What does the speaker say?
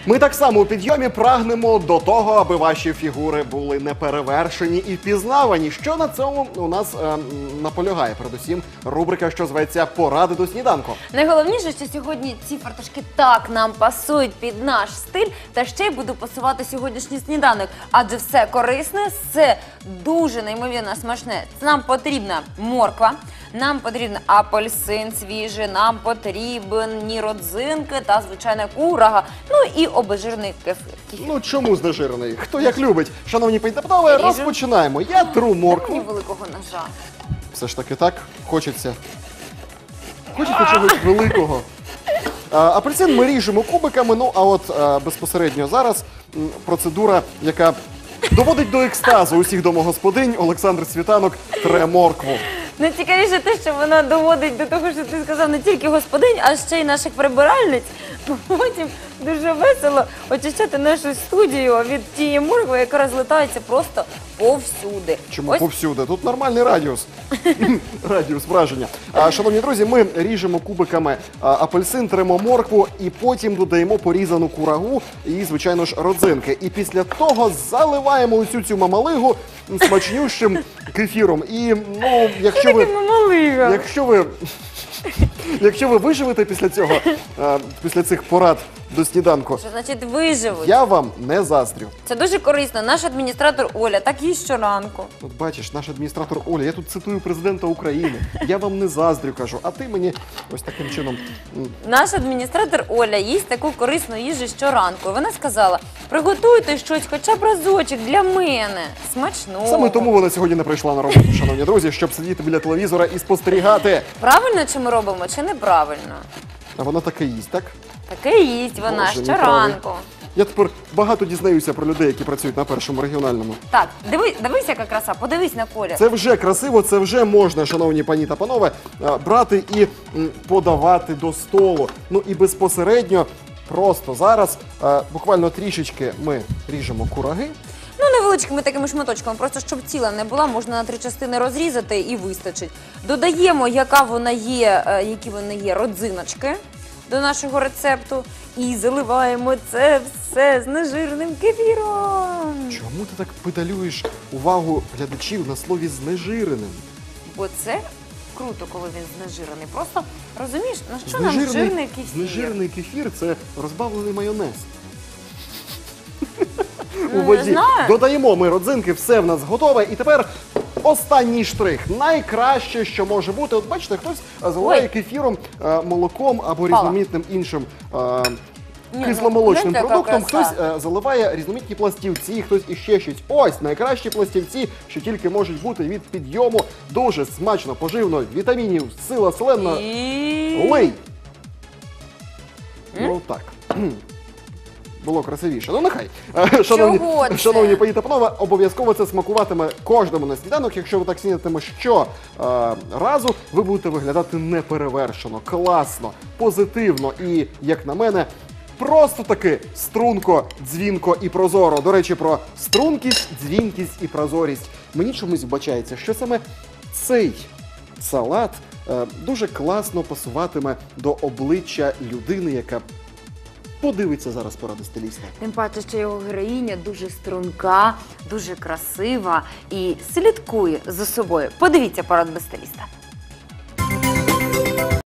Ми так само у підйомі прагнемо до того, аби ваші фігури були неперевершені і впізнавані. Що на цьому у нас наполягає? Передусім, рубрика, що зветься «Поради до сніданку». Найголовніше, що сьогодні ці фартушки так нам пасують під наш стиль, та ще й буду пасувати сьогоднішній сніданок. Адже все корисне, все дуже неймовірно смачне. Нам потрібна морква, нам потрібен апельсин свіжий, нам потрібні родзинки та, звичайно, курага, ну і обезжирений кефир. Ну чому знежирений? Хто як любить? Шановні пані та панове, розпочинаємо. Я тру моркву. Мені великого ножа. Все ж таки так, хочеться чогось великого. Апельсин ми ріжемо кубиками, ну а от безпосередньо зараз процедура, яка доводить до екстазу усіх домогосподинь. Олександр Світанок тре моркву. Найцікавіше те, що вона доводить до того, що ти сказав, не тільки господинь, а ще й наших прибиральниць. Потім дуже весело очищати нашу студію від тієї моркви, яка розлітається просто повсюди. Чому повсюди? Тут нормальний радіус. Радіус враження. Шановні друзі, ми ріжемо кубиками апельсин, тремо моркву і потім додаємо порізану курагу і, звичайно ж, родзинки. І після того заливаємо усю цю мамалигу смачнющим кефіром. І, ну, якщо ви виживете після цього, після цих порад до сніданку, Що значить виживуть? я вам не заздрю. Це дуже корисно. Наш адміністратор Оля так їсть щоранку. От бачиш, наш адміністратор Оля, я тут цитую президента України. Я вам не заздрю, кажу, а ти мені ось таким чином. Наш адміністратор Оля їсть таку корисну їжу щоранку. І вона сказала, приготуйте щось хоча б разочок для мене. Смачного. Саме тому вона сьогодні не прийшла на роботу, шановні друзі, щоб сидіти біля телевізора і спостерігати. Правильно чи ми робимо, чи неправильно? А вона таке їсть, так? Таке їсть вона Боже, щоранку. Я тепер багато дізнаюся про людей, які працюють на Першому регіональному. Так, дивись, яка краса, подивись на колір. Це вже красиво, це вже можна, шановні пані та панове, брати і подавати до столу. Ну і безпосередньо, просто зараз, буквально трішечки ми ріжемо кураги. Ну, невеличкими такими шматочками, просто щоб ціла не була, можна на 3 частини розрізати і вистачить. Додаємо, які вони є родзиночки до нашого рецепту і заливаємо це все з нежирним кефіром. Чому ти так педалюєш увагу глядачів на слові «знежиреним»? Бо це круто, коли він знежирений. Просто, розумієш, на що нам жирний кефір? Знежирений кефір – це розбавлений майонез. У Не воді. знаю. Додаємо ми родзинки, все в нас готове. І тепер останній штрих. Найкраще, що може бути. От бачите, хтось заливає кефіром, молоком або різноманітним іншим кисломолочним продуктом. Хтось заливає різноманітні пластівці, хтось іще щось. Ось найкращі пластівці, що тільки можуть бути від підйому. Дуже смачно, поживно, вітамінів, сила селена. Лий! Ну так. Було красивіше. Ну нехай. Шановні пані та панове, обов'язково це смакуватиме кожному на сніданок. Якщо ви так снідатиме разу, ви будете виглядати неперевершено, класно, позитивно і, як на мене, просто таки струнко, дзвінко і прозоро. До речі, про стрункість, дзвінкість і прозорість. Мені чомусь вбачається, що саме цей салат дуже класно пасуватиме до обличчя людини, яка подивиться зараз поради стиліста. Тим паче, що його героїня дуже струнка, дуже красива і слідкує за собою. Подивіться поради стиліста.